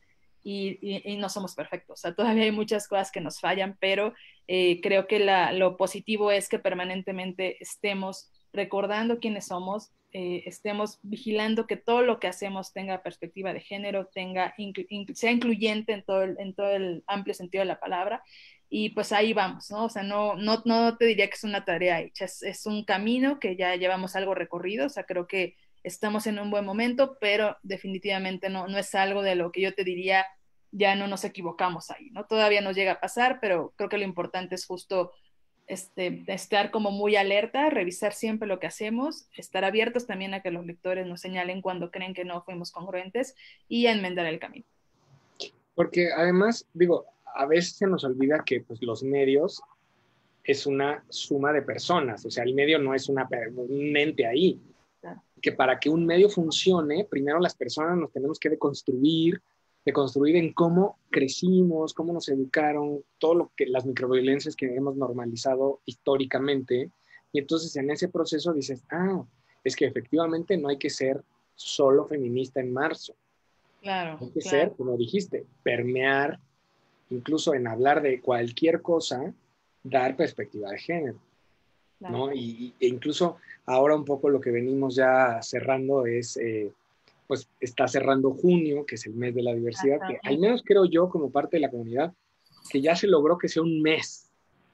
y no somos perfectos, o sea, todavía hay muchas cosas que nos fallan, pero creo que lo positivo es que permanentemente estemos recordando quiénes somos, estemos vigilando que todo lo que hacemos tenga perspectiva de género, sea incluyente en todo el amplio sentido de la palabra. Y pues ahí vamos, ¿no? O sea, no te diría que es una tarea hecha, es un camino que ya llevamos algo recorrido, o sea, creo que estamos en un buen momento, pero definitivamente no es algo de lo que yo te diría, ya no nos equivocamos ahí, ¿no? Todavía nos llega a pasar, pero creo que lo importante es justo estar como muy alerta, revisar siempre lo que hacemos, estar abiertos también a que los lectores nos señalen cuando creen que no fuimos congruentes y a enmendar el camino. Porque además, digo, a veces se nos olvida que pues, los medios es una suma de personas, o sea, el medio no es un ente ahí. Claro. Que para que un medio funcione, primero las personas nos tenemos que deconstruir en cómo crecimos, cómo nos educaron, todo lo que las microviolencias que hemos normalizado históricamente. Y entonces en ese proceso dices, es que efectivamente no hay que ser solo feminista en marzo. Claro. Hay que ser, como dijiste, permear, incluso en hablar de cualquier cosa, dar perspectiva de género. Claro. ¿No? E incluso ahora un poco lo que venimos ya cerrando es, pues está cerrando junio, que es el mes de la diversidad, que al menos creo yo como parte de la comunidad, que ya se logró que sea un mes.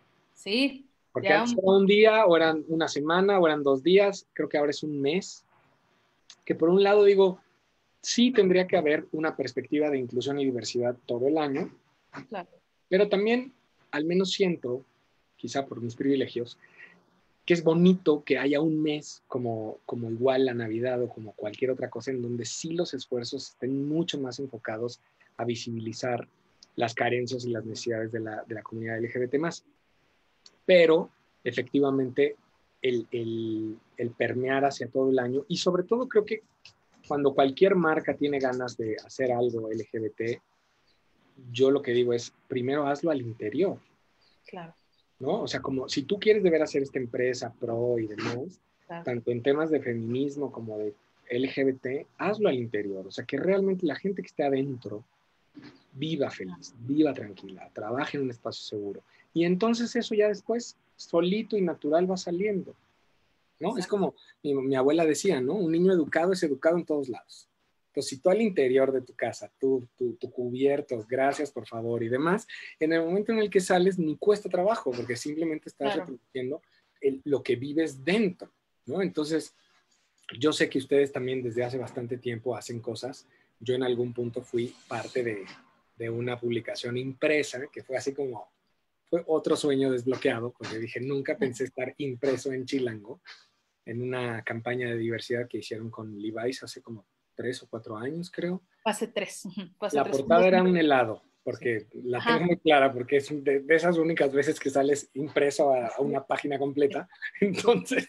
Sí. Porque antes era un día, o eran una semana, o eran 2 días, creo que ahora es un mes. Que por un lado digo, sí tendría que haber una perspectiva de inclusión y diversidad todo el año, claro. Pero también, al menos siento quizá por mis privilegios, que es bonito que haya un mes como igual la Navidad o como cualquier otra cosa en donde sí los esfuerzos estén mucho más enfocados a visibilizar las carencias y las necesidades de la comunidad LGBT+. Pero efectivamente el permear hacia todo el año, y sobre todo creo que cuando cualquier marca tiene ganas de hacer algo LGBT, yo lo que digo es, primero hazlo al interior. Claro. ¿No? O sea, como si tú quieres de ver hacer esta empresa pro y demás, Claro. tanto en temas de feminismo como de LGBT, hazlo al interior. O sea, que realmente la gente que esté adentro viva feliz, viva tranquila, trabaje en un espacio seguro. Y entonces eso ya después, solito y natural va saliendo, ¿no? Exacto. Es como mi abuela decía, ¿no? Un niño educado es educado en todos lados. Entonces, si tú al interior de tu casa, tu cubierto, gracias por favor y demás, en el momento en el que sales ni cuesta trabajo, porque simplemente estás reproduciendo lo que vives dentro, ¿no? Entonces, yo sé que ustedes también desde hace bastante tiempo hacen cosas. Yo en algún punto fui parte de una publicación impresa, que fue así como, fue otro sueño desbloqueado, porque dije, nunca pensé estar impreso en Chilango, en una campaña de diversidad que hicieron con Levi's hace como 3 o 4 años, creo. Hace 3. La portada era un helado, porque la tengo muy clara, porque es de esas únicas veces que sales impreso a una página completa. Entonces,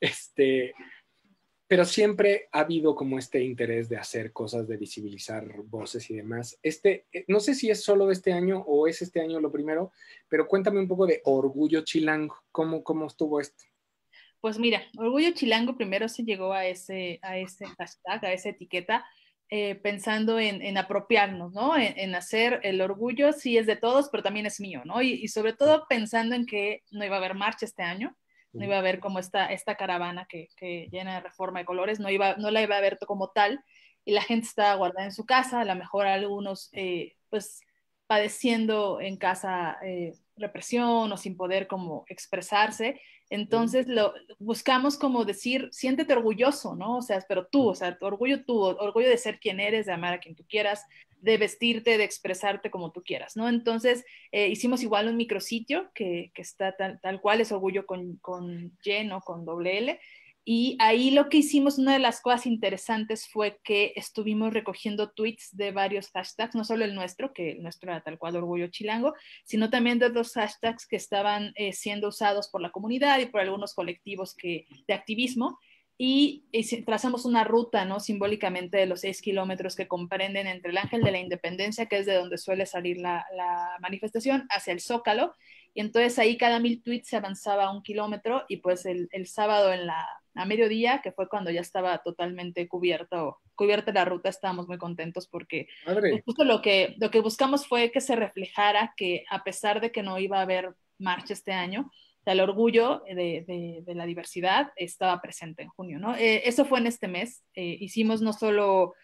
pero siempre ha habido como este interés de hacer cosas, de visibilizar voces y demás. No sé si es solo de este año o es este año lo primero, pero cuéntame un poco de Orgullo Chilango. ¿Cómo estuvo esto? Pues mira, Orgullo Chilango primero se llegó a ese hashtag, a esa etiqueta, pensando en apropiarnos, ¿no? En hacer el orgullo, sí es de todos, pero también es mío, ¿no? Y sobre todo pensando en que no iba a haber marcha este año, no iba a haber como esta caravana que llena de Reforma de Colores, no la iba a ver como tal, y la gente estaba guardada en su casa, a lo mejor algunos, pues, padeciendo en casa represión o sin poder como expresarse. Entonces buscamos como decir, siéntete orgulloso, ¿no? O sea, pero tú, o sea, orgullo de ser quien eres, de amar a quien tú quieras, de vestirte, de expresarte como tú quieras, ¿no? Entonces hicimos igual un micrositio que está tal cual, es orgullo con Y, ¿no? Con doble L. Y ahí lo que hicimos, una de las cosas interesantes fue que estuvimos recogiendo tweets de varios hashtags, no solo el nuestro, que el nuestro era tal cual Orgullo Chilango, sino también de otros hashtags que estaban siendo usados por la comunidad y por algunos colectivos de activismo. Y trazamos una ruta, ¿no? Simbólicamente de los 6 kilómetros que comprenden entre el Ángel de la Independencia, que es de donde suele salir la manifestación, hacia el Zócalo. Y entonces ahí cada 1000 tweets se avanzaba 1 kilómetro y pues el sábado a mediodía, que fue cuando ya estaba totalmente cubierta la ruta, estábamos muy contentos porque pues, justo lo que buscamos fue que se reflejara que a pesar de que no iba a haber marcha este año, el orgullo de la diversidad estaba presente en junio, ¿no? Eso fue en este mes. Hicimos no solo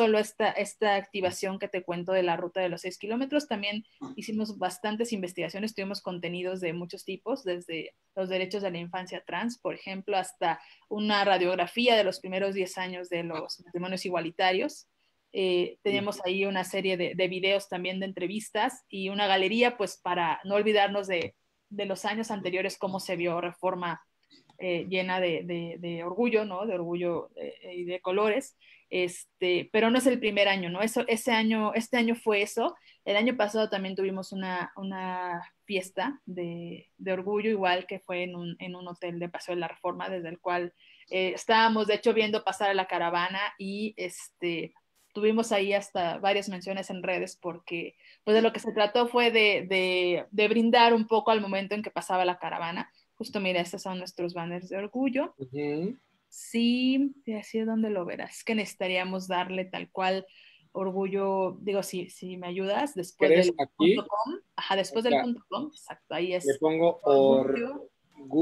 esta activación que te cuento de la ruta de los 6 kilómetros, también hicimos bastantes investigaciones, tuvimos contenidos de muchos tipos, desde los derechos de la infancia trans, por ejemplo, hasta una radiografía de los primeros 10 años de los matrimonios igualitarios. Tenemos ahí una serie de videos también de entrevistas y una galería, pues para no olvidarnos de los años anteriores, cómo se vio Reforma llena de orgullo, ¿no? De orgullo y de colores. Pero no es el primer año, ¿no? Este año fue eso. El año pasado también tuvimos una fiesta de orgullo, igual que fue en un hotel de Paseo de la Reforma, desde el cual estábamos, de hecho, viendo pasar a la caravana y tuvimos ahí hasta varias menciones en redes porque pues de lo que se trató fue de brindar un poco al momento en que pasaba la caravana. Justo mira, estos son nuestros banners de orgullo. Sí, así es donde lo verás. Es que necesitaríamos darle tal cual orgullo, digo, si me ayudas, después del aquí? .com. Ajá, después del .com, exacto, ahí es. Le pongo orgullo,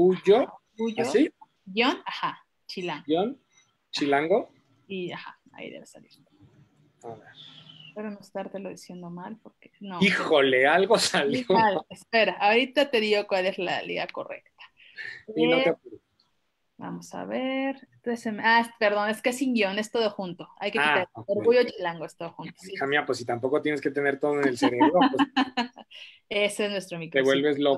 ¿así? Guión, ajá, Chilango. Guión, Chilango. Y ajá, ahí debe salir. A ver. Espero no estártelo diciendo mal, porque no. Híjole, algo salió. Mal. Espera, ahorita te digo cuál es la liga correcta. Y no te apures. Vamos a ver. Perdón, es que es sin guión, es todo junto. Hay que quitar. Okay. Orgullo Chilango es todo junto. Hija mía, pues si tampoco tienes que tener todo en el cerebro, pues ese es nuestro te micrófono. vuelves loca.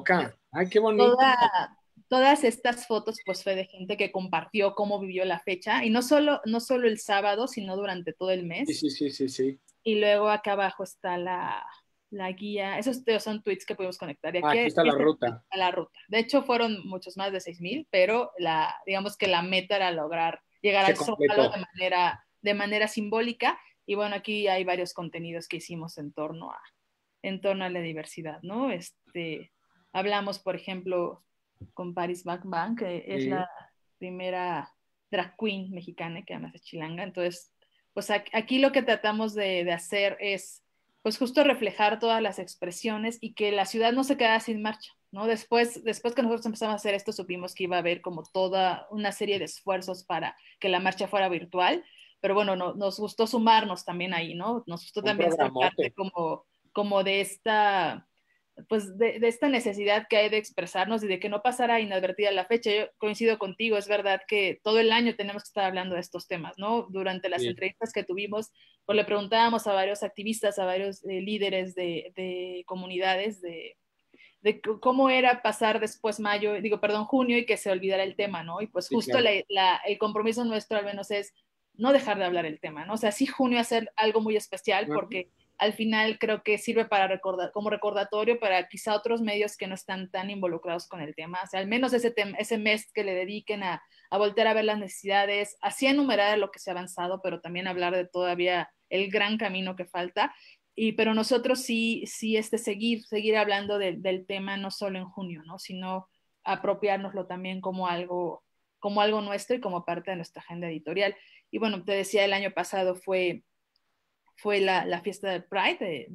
Ay, qué bonito. Todas estas fotos pues fue de gente que compartió cómo vivió la fecha y no solo el sábado, sino durante todo el Sí, mes. sí, sí, sí, sí. Y luego acá abajo está la guía. Esos son tweets que podemos conectar. Y Ah, aquí aquí está la está ruta. la ruta. De hecho, fueron muchos más de 6,000, pero digamos que la meta era lograr llegar Se al Zócalo completó. de manera simbólica. Y bueno, aquí hay varios contenidos que hicimos en torno a la diversidad, ¿no? Hablamos, por ejemplo, con Paris Bang, que es Sí, la primera drag queen mexicana que además es chilanga. Entonces, pues aquí lo que tratamos de hacer es, pues justo reflejar todas las expresiones y que la ciudad no se quedara sin marcha, ¿no? Después que nosotros empezamos a hacer esto, supimos que iba a haber como toda una serie de esfuerzos para que la marcha fuera virtual, pero bueno, nos gustó sumarnos también ahí, ¿no? Nos gustó un también ser parte programote. como de esta pues de esta necesidad que hay de expresarnos y de que no pasara inadvertida la fecha. Yo coincido contigo, es verdad que todo el año tenemos que estar hablando de estos temas, ¿no? Durante las Sí, entrevistas que tuvimos, pues le preguntábamos a varios activistas, a varios líderes de comunidades, de cómo era pasar después junio y que se olvidara el tema, ¿no? Y pues sí, justo claro. el compromiso nuestro al menos es no dejar de hablar el tema, ¿no? O sea, sí junio hacer algo muy especial Ujú. porque al final creo que sirve para recordar, como recordatorio para quizá otros medios que no están tan involucrados con el tema, o sea, al menos ese mes que le dediquen a voltear a ver las necesidades, así enumerar lo que se ha avanzado, pero también hablar de todavía el gran camino que falta pero nosotros sí seguir hablando del tema no solo en junio, ¿no? Sino apropiárnoslo también como algo nuestro y como parte de nuestra agenda editorial. Y bueno, te decía, el año pasado fue la fiesta del Pride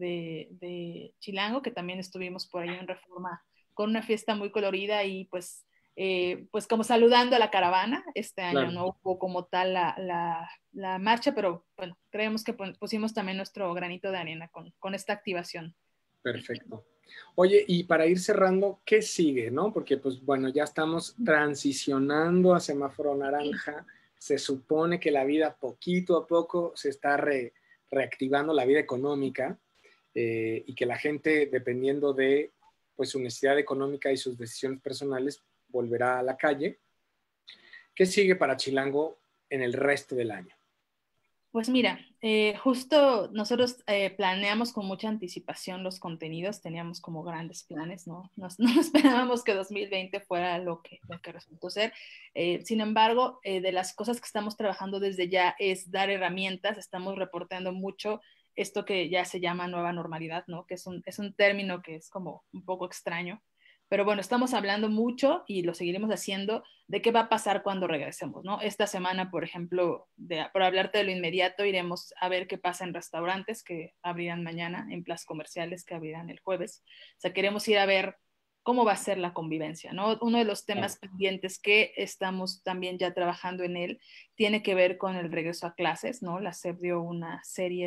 de Chilango, que también estuvimos por ahí en Reforma con una fiesta muy colorida y pues como saludando a la caravana. Este año Claro, no hubo como tal la marcha, pero bueno, creemos que pusimos también nuestro granito de arena con esta activación. perfecto. Oye, y para ir cerrando, ¿qué sigue, no? Porque, pues bueno, ya estamos transicionando a semáforo naranja. Se supone que la vida poquito a poco se está reactivando, la vida económica, y que la gente, dependiendo de pues, su necesidad económica y sus decisiones personales, volverá a la calle. ¿Qué sigue para Chilango en el resto del año? Pues mira, justo nosotros planeamos con mucha anticipación los contenidos, teníamos como grandes planes, ¿no? No esperábamos que 2020 fuera lo que resultó ser. Sin embargo, de las cosas que estamos trabajando desde ya es dar herramientas, estamos reportando mucho esto que ya se llama nueva normalidad, ¿no? Que es un término que es como un poco extraño. Pero bueno, estamos hablando mucho y lo seguiremos haciendo de qué va a pasar cuando regresemos, ¿no? Esta semana, por ejemplo, por hablarte de lo inmediato, iremos a ver qué pasa en restaurantes que abrirán mañana, en plazas comerciales que abrirán el jueves. O sea, queremos ir a ver cómo va a ser la convivencia, ¿no? Uno de los temas pendientes que estamos también ya trabajando en él tiene que ver con el regreso a clases, ¿no? La SEP dio una serie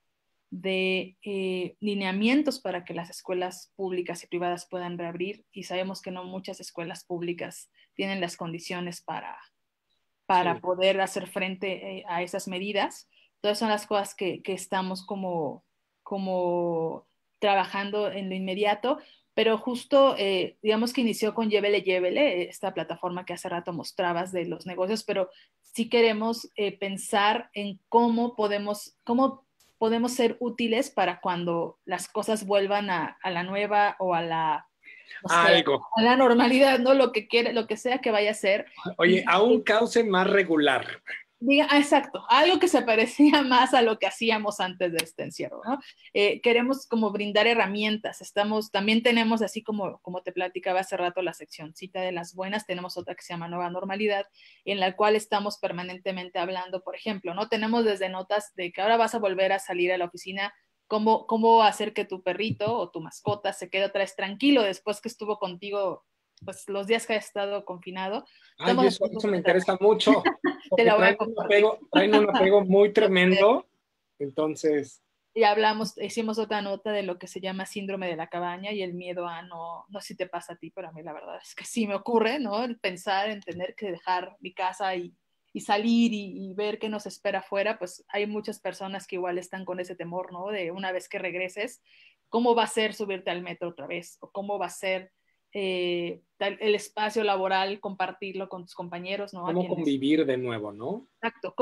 de lineamientos para que las escuelas públicas y privadas puedan reabrir y sabemos que no muchas escuelas públicas tienen las condiciones para Sí, poder hacer frente a esas medidas. Entonces son las cosas que estamos como trabajando en lo inmediato, pero justo digamos que inició con Llévele, Llévele, esta plataforma que hace rato mostrabas de los negocios, pero sí queremos pensar en cómo podemos ser útiles para cuando las cosas vuelvan a la nueva o a la, no sé, algo. a la normalidad, ¿no? Lo que sea que vaya a ser. Oye, a un cauce más regular. Exacto, algo que se parecía más a lo que hacíamos antes de este encierro, ¿no? Queremos como brindar herramientas, también tenemos, así como te platicaba hace rato, la sección cita de las buenas, tenemos otra que se llama Nueva Normalidad, en la cual estamos permanentemente hablando, por ejemplo, ¿no? Tenemos desde notas de que ahora vas a volver a salir a la oficina, cómo hacer que tu perrito o tu mascota se quede otra vez tranquilo después que estuvo contigo, pues los días que ha estado confinado. Ay, Estamos eso me haciendo interesa mucho, te porque la voy a compartir. traen un apego muy tremendo. Entonces, Y hicimos otra nota de lo que se llama síndrome de la cabaña y el miedo a no sé si te pasa a ti, pero a mí la verdad es que sí me ocurre, ¿no? El pensar en tener que dejar mi casa y salir y ver qué nos espera afuera, pues hay muchas personas que igual están con ese temor, ¿no? De una vez que regreses, ¿cómo va a ser subirte al metro otra vez? ¿O cómo va a ser el espacio laboral, compartirlo con tus compañeros, ¿no? ¿Cómo convivir de nuevo, no? Exacto.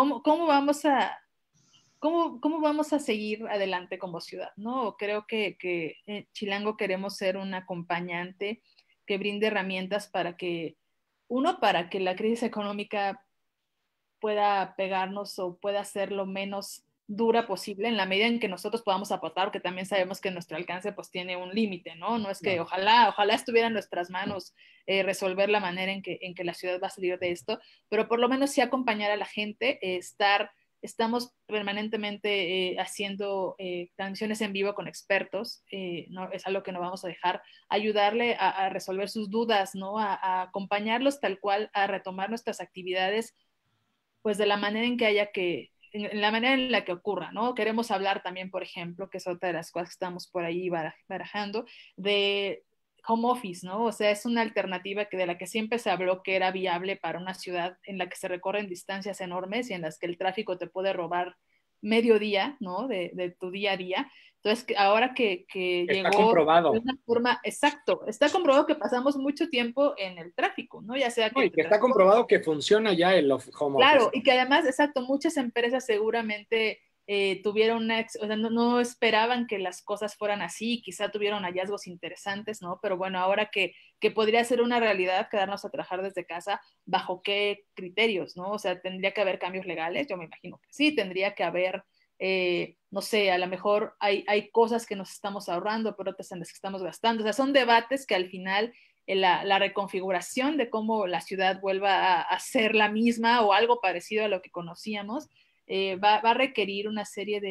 ¿Cómo vamos a seguir adelante como ciudad? ¿No? Creo que Chilango queremos ser un acompañante que brinde herramientas para que, para que la crisis económica pueda pegarnos o pueda ser lo menos dura posible en la medida en que nosotros podamos aportar, porque también sabemos que nuestro alcance pues tiene un límite, ¿no? No es que ojalá estuviera en nuestras manos resolver la manera en que la ciudad va a salir de esto, pero por lo menos sí acompañar a la gente, estamos permanentemente haciendo transmisiones en vivo con expertos, no, es algo que no vamos a dejar, ayudarle a resolver sus dudas, ¿no? A acompañarlos tal cual, a retomar nuestras actividades pues de la manera en que haya que, en la manera en la que ocurra, ¿no? Queremos hablar también, por ejemplo, que es otra de las cosas que estamos por ahí barajando, de home office, ¿no? O sea, es una alternativa que de la que siempre se habló que era viable para una ciudad en la que se recorren distancias enormes y en las que el tráfico te puede robar medio día, ¿no? De tu día a día. Entonces, ahora que Está llegó de comprobado. una forma, exacto, está comprobado que pasamos mucho tiempo en el tráfico, ¿no? Ya sea No, que y te que está transportes. comprobado que funciona ya el home office. Claro, y que además, exacto, muchas empresas seguramente tuvieron o sea, no esperaban que las cosas fueran así, quizá tuvieron hallazgos interesantes, ¿no? Pero bueno, ahora que podría ser una realidad quedarnos a trabajar desde casa, ¿bajo qué criterios, no? O sea, tendría que haber cambios legales, yo me imagino que sí, tendría que haber, no sé, a lo mejor hay cosas que nos estamos ahorrando, pero otras en las que estamos gastando, o sea, son debates que al final la reconfiguración de cómo la ciudad vuelva a ser la misma o algo parecido a lo que conocíamos, va a requerir una serie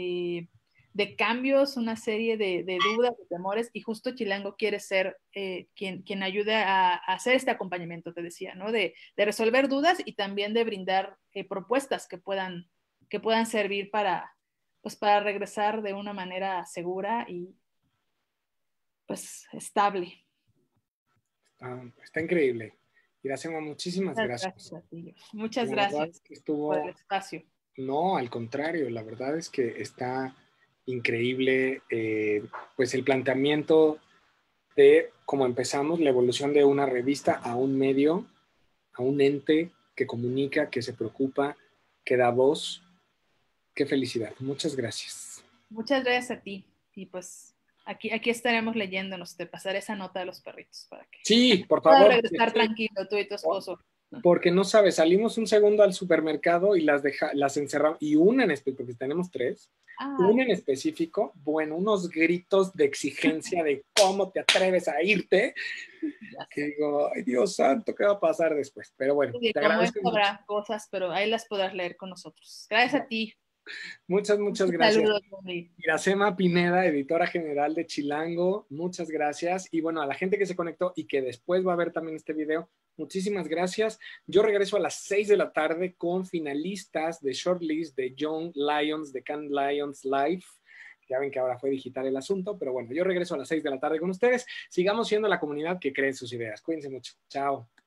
de cambios, una serie de dudas, de temores, y justo Chilango quiere ser quien ayude a hacer este acompañamiento, te decía, ¿no? De resolver dudas y también de brindar propuestas que puedan servir pues, para regresar de una manera segura y pues estable. Está increíble. Iracema, muchísimas Muchas gracias gracias. a ti. Muchas La verdad es gracias que por el estuvo, espacio. no, al contrario, la verdad es que está increíble, pues el planteamiento de cómo empezamos, la evolución de una revista a un medio, a un ente que comunica, que se preocupa, que da voz. Qué felicidad. Muchas gracias. Muchas gracias a ti. Y pues aquí estaremos leyéndonos. Te pasaré esa nota de los perritos para que Sí, por puedas favor. regresar tranquilo tú y tu esposo. Porque no sabes, salimos un segundo al supermercado y las encerramos, y una en específico, porque tenemos tres, Ay, una en específico, bueno, unos gritos de exigencia de cómo te atreves a irte, ya que sé. digo, ay Dios santo, ¿qué va a pasar después? Pero bueno, Y te como agradezco esto mucho. habrá cosas, pero ahí las podrás leer con nosotros. Gracias a ti. Muchas gracias. Saludos, Moni. Iracema Pineda, editora general de Chilango, muchas gracias. Y bueno, a la gente que se conectó y que después va a ver también este video, muchísimas gracias. Yo regreso a las 6 de la tarde con finalistas de Shortlist de Young Lions, de Cannes Lions Live. Ya ven que ahora fue digital el asunto, pero bueno, yo regreso a las 6 de la tarde con ustedes. Sigamos siendo la comunidad que cree en sus ideas. Cuídense mucho. Chao.